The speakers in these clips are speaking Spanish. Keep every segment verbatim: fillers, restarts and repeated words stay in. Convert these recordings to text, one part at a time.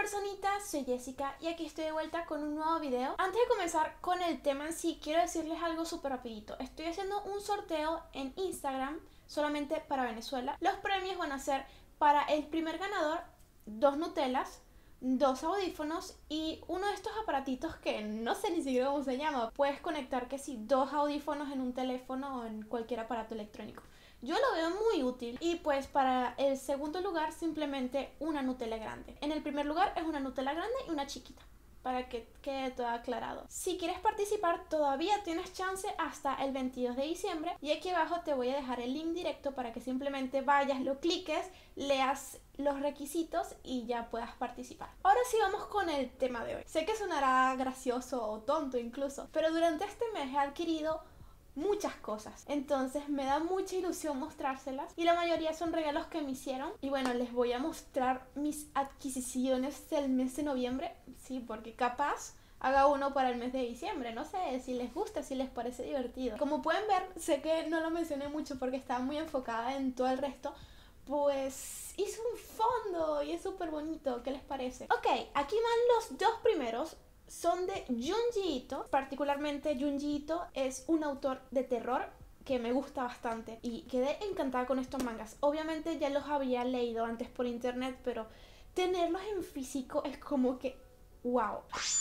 personitas, soy Jessica y aquí estoy de vuelta con un nuevo video. Antes de comenzar con el tema en sí, quiero decirles algo súper rapidito. Estoy haciendo un sorteo en Instagram solamente para Venezuela. Los premios van a ser para el primer ganador, dos Nutellas, dos audífonos y uno de estos aparatitos que no sé ni siquiera cómo se llama. Puedes conectar que sí, dos audífonos en un teléfono o en cualquier aparato electrónico. Yo lo veo muy útil. Y pues para el segundo lugar simplemente una Nutella grande. En el primer lugar es una Nutella grande y una chiquita, para que quede todo aclarado. Si quieres participar todavía tienes chance hasta el veintidós de diciembre y aquí abajo te voy a dejar el link directo para que simplemente vayas, lo cliques, leas los requisitos y ya puedas participar. Ahora sí vamos con el tema de hoy. Sé que sonará gracioso o tonto incluso, pero durante este mes he adquirido muchas cosas, entonces me da mucha ilusión mostrárselas y la mayoría son regalos que me hicieron. Y bueno, les voy a mostrar mis adquisiciones del mes de noviembre, sí, porque capaz haga uno para el mes de diciembre, no sé si les gusta, si les parece divertido. Como pueden ver, sé que no lo mencioné mucho porque estaba muy enfocada en todo el resto, pues hice un fondo y es súper bonito. ¿Qué les parece? Ok, aquí van los dos primeros. Son de Junji Ito. Particularmente Junji Ito es un autor de terror que me gusta bastante y quedé encantada con estos mangas. Obviamente ya los había leído antes por internet, pero tenerlos en físico es como que wow.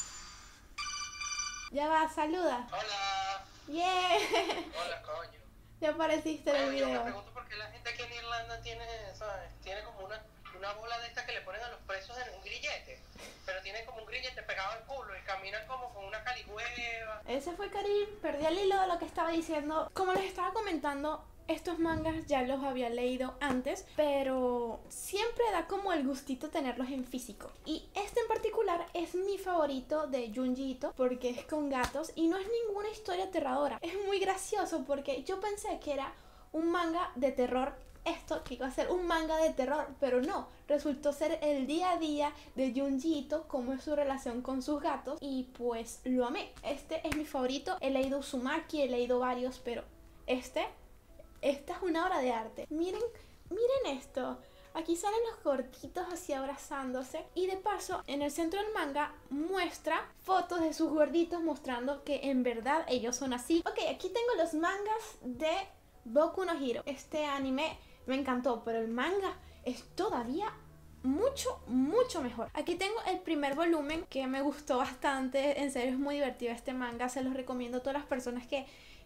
Ya va, saluda. Hola. Yeah. Hola, coño. Ya apareciste en el Bueno, yo me video. pregunto por qué la gente aquí en Irlanda tiene, ¿sabes? Tiene como una, una bola de esta que le ponen a los presos en un grillete, pero tiene como un grillete pegado al culo y caminan como con una caligüeva. Ese fue Karim, perdí el hilo de lo que estaba diciendo. Como les estaba comentando, estos mangas ya los había leído antes, pero siempre da como el gustito tenerlos en físico. Y este en particular es mi favorito de Junji Ito porque es con gatos y no es ninguna historia aterradora. Es muy gracioso porque yo pensé que era un manga de terror, esto que iba a ser un manga de terror, pero no, resultó ser el día a día de Junji Ito, cómo es su relación con sus gatos y pues lo amé. Este es mi favorito, he leído Uzumaki, he leído varios, pero este... Esta es una obra de arte. Miren, miren esto. Aquí salen los gorditos así abrazándose. Y de paso, en el centro del manga muestra fotos de sus gorditos mostrando que en verdad ellos son así. Ok, aquí tengo los mangas de Boku no Hero. Este anime me encantó, pero el manga es todavía mucho, mucho mejor. Aquí tengo el primer volumen que me gustó bastante. En serio es muy divertido este manga. Se los recomiendo a todas las personas que...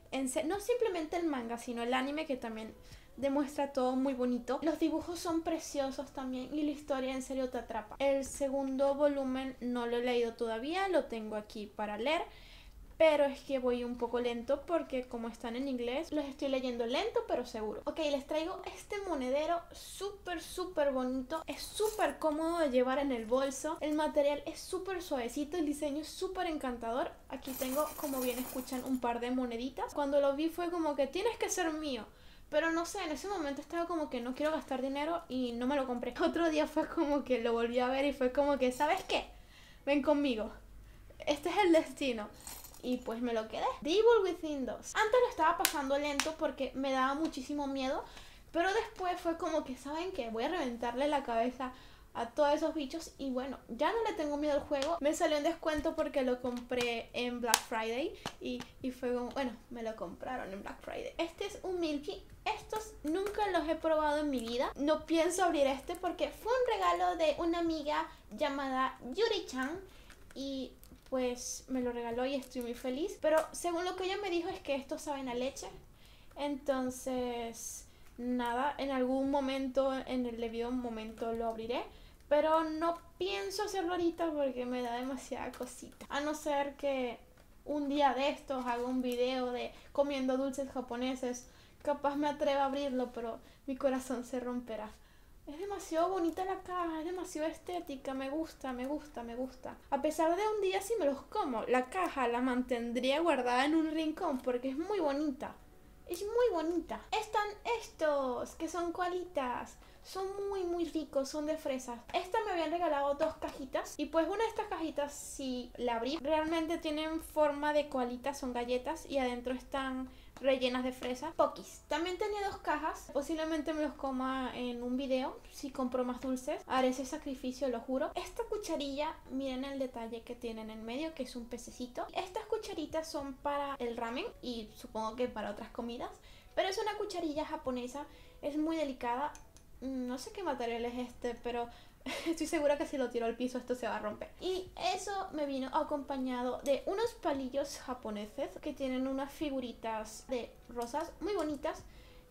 No simplemente el manga, sino el anime, que también demuestra todo muy bonito. Los dibujos son preciosos también y la historia en serio te atrapa. El segundo volumen no lo he leído todavía, lo tengo aquí para leer, pero es que voy un poco lento porque como están en inglés, los estoy leyendo lento pero seguro. Ok, les traigo este monedero súper súper bonito. Es súper cómodo de llevar en el bolso. El material es súper suavecito, el diseño es súper encantador. Aquí tengo, como bien escuchan, un par de moneditas. Cuando lo vi fue como que tienes que ser mío. Pero no sé, en ese momento estaba como que no quiero gastar dinero y no me lo compré. Otro día fue como que lo volví a ver y fue como que, ¿sabes qué? Ven conmigo. Este es el destino. Y pues me lo quedé. The Evil Within dos. Antes lo estaba pasando lento porque me daba muchísimo miedo, pero después fue como que, ¿saben qué? Voy a reventarle la cabeza a todos esos bichos. Y bueno, ya no le tengo miedo al juego. Me salió en descuento porque lo compré en Black Friday. Y, y fue como, bueno, me lo compraron en Black Friday. Este es un Milky. Estos nunca los he probado en mi vida. No pienso abrir este porque fue un regalo de una amiga llamada Yuri-chan. Y pues me lo regaló y estoy muy feliz. Pero según lo que ella me dijo es que estos saben a leche. Entonces, nada, en algún momento, en el debido momento lo abriré. Pero no pienso hacerlo ahorita porque me da demasiada cosita. A no ser que un día de estos haga un video de comiendo dulces japoneses. Capaz me atreva a abrirlo, pero mi corazón se romperá. Es demasiado bonita la caja, es demasiado estética, me gusta, me gusta, me gusta. A pesar de un día si me los como, la caja la mantendría guardada en un rincón porque es muy bonita. Es muy bonita. Están estos, que son koalitas. Son muy muy ricos, son de fresas. Esta me habían regalado dos cajitas y pues una de estas cajitas, si la abrí, realmente tienen forma de koalita, son galletas y adentro están rellenas de fresa. Pokis. También tenía dos cajas, posiblemente me los coma en un video. Si compro más dulces, haré ese sacrificio, lo juro. Esta cucharilla, miren el detalle que tiene en el medio, que es un pececito. Estas cucharitas son para el ramen y supongo que para otras comidas, pero es una cucharilla japonesa, es muy delicada. No sé qué material es este, pero estoy segura que si lo tiro al piso esto se va a romper. Y eso me vino acompañado de unos palillos japoneses que tienen unas figuritas de rosas muy bonitas.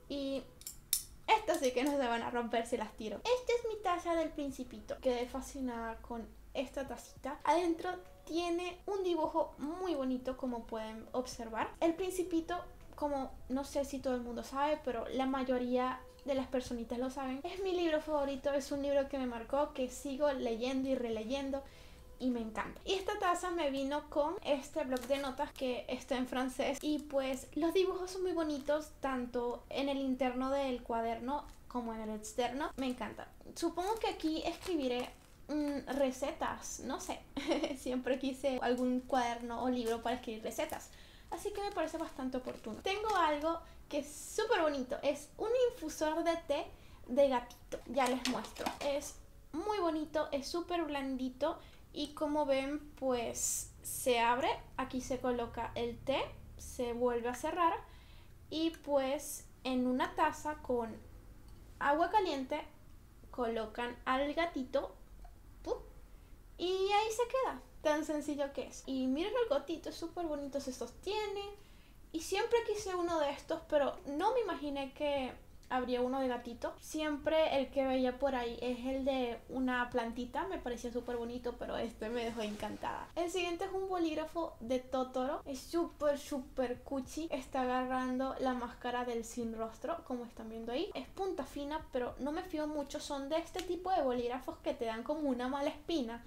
Y estas sí que no se van a romper si las tiro. Esta es mi taza del Principito. Quedé fascinada con esta tacita. Adentro tiene un dibujo muy bonito, como pueden observar. El Principito, como no sé si todo el mundo sabe, pero la mayoría de las personitas lo saben, es mi libro favorito, es un libro que me marcó, que sigo leyendo y releyendo y me encanta. Y esta taza me vino con este bloc de notas que está en francés y pues los dibujos son muy bonitos, tanto en el interno del cuaderno como en el externo. Me encanta. Supongo que aquí escribiré mmm, recetas, no sé. Siempre quise algún cuaderno o libro para escribir recetas, así que me parece bastante oportuno. Tengo algo que es súper bonito, es un infusor de té de gatito. Ya les muestro, es muy bonito, es súper blandito y como ven pues se abre, aquí se coloca el té, se vuelve a cerrar y pues en una taza con agua caliente colocan al gatito ¡pum! Y ahí se queda, tan sencillo que es. Y miren el gatito, es súper bonito, se sostiene. Y siempre quise uno de estos, pero no me imaginé que habría uno de gatito. Siempre el que veía por ahí es el de una plantita, me parecía súper bonito, pero este me dejó encantada. El siguiente es un bolígrafo de Totoro, es súper súper cuchi. Está agarrando la máscara del sin rostro, como están viendo ahí. Es punta fina, pero no me fío mucho, son de este tipo de bolígrafos que te dan como una mala espina,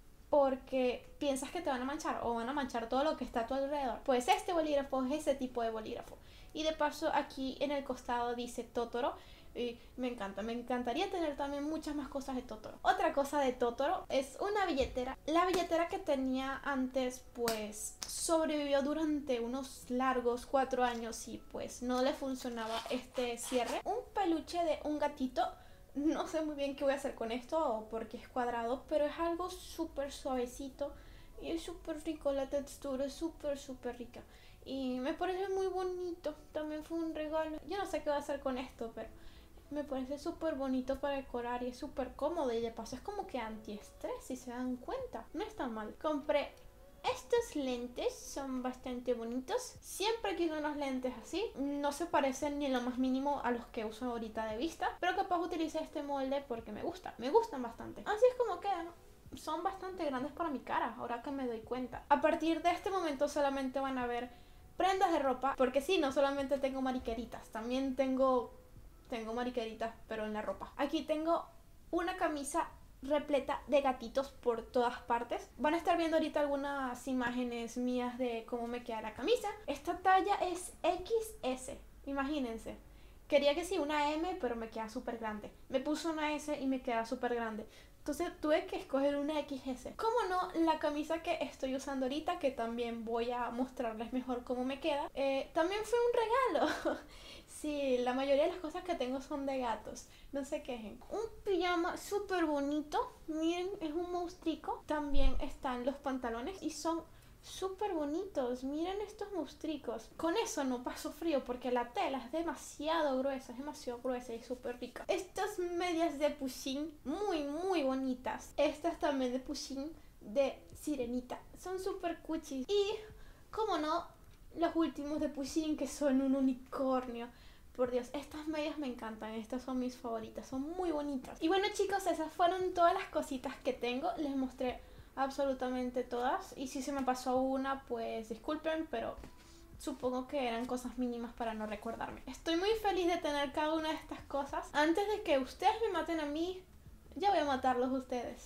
porque piensas que te van a manchar o van a manchar todo lo que está a tu alrededor. Pues este bolígrafo es ese tipo de bolígrafo. Y de paso aquí en el costado dice Totoro. Y me encanta, me encantaría tener también muchas más cosas de Totoro. Otra cosa de Totoro es una billetera. La billetera que tenía antes pues sobrevivió durante unos largos cuatro años y pues no le funcionaba este cierre. Un peluche de un gatito. No sé muy bien qué voy a hacer con esto porque es cuadrado, pero es algo súper suavecito y es súper rico, la textura es súper súper rica y me parece muy bonito. También fue un regalo. Yo no sé qué voy a hacer con esto, pero me parece súper bonito para decorar y es súper cómodo y de paso es como que antiestrés, si se dan cuenta. No es tan mal. Compré estos lentes, son bastante bonitos. Siempre quise unos lentes así. No se parecen ni en lo más mínimo a los que uso ahorita de vista, pero capaz utilicé este molde porque me gusta. Me gustan bastante. Así es como quedan. Son bastante grandes para mi cara, ahora que me doy cuenta. A partir de este momento solamente van a ver prendas de ropa, porque sí, no solamente tengo mariqueritas, también tengo, tengo mariqueritas, pero en la ropa. Aquí tengo una camisa repleta de gatitos por todas partes. Van a estar viendo ahorita algunas imágenes mías de cómo me queda la camisa. Esta talla es equis ese, imagínense. Quería que sí, una eme, pero me queda súper grande. Me puse una ese y me queda súper grande. Entonces tuve que escoger una equis ese. Como no, la camisa que estoy usando ahorita, que también voy a mostrarles mejor cómo me queda, eh, también fue un regalo. Sí, la mayoría de las cosas que tengo son de gatos, no se quejen. Un pijama súper bonito, miren, es un monstruico. También están los pantalones y son súper bonitos, miren estos monstruicos. Con eso no paso frío porque la tela es demasiado gruesa, es demasiado gruesa y súper rica. Estas medias de Pusheen, muy muy bonitas. Estas también de Pusheen, de sirenita, son súper cuchis. Y, como no, los últimos de Pusheen, que son un unicornio. Por Dios, estas medias me encantan, estas son mis favoritas, son muy bonitas. Y bueno chicos, esas fueron todas las cositas que tengo, les mostré absolutamente todas. Y si se me pasó una, pues disculpen, pero supongo que eran cosas mínimas para no recordarme. Estoy muy feliz de tener cada una de estas cosas. Antes de que ustedes me maten a mí, ya voy a matarlos a ustedes.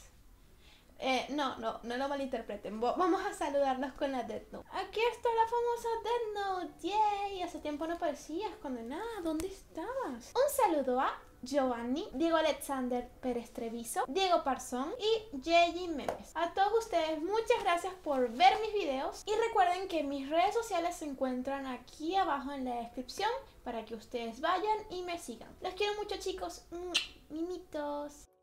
Eh, no, no, no lo malinterpreten. Vamos a saludarlos con la Death Note. Aquí está la famosa Death Note. ¡Yay! Hace tiempo no aparecías, condenada. ¿Dónde estabas? Un saludo a Giovanni, Diego Alexander Pérez Treviso, Diego Parzón y Yeji Memes. A todos ustedes muchas gracias por ver mis videos y recuerden que mis redes sociales se encuentran aquí abajo en la descripción para que ustedes vayan y me sigan. Los quiero mucho, chicos. Mimitos.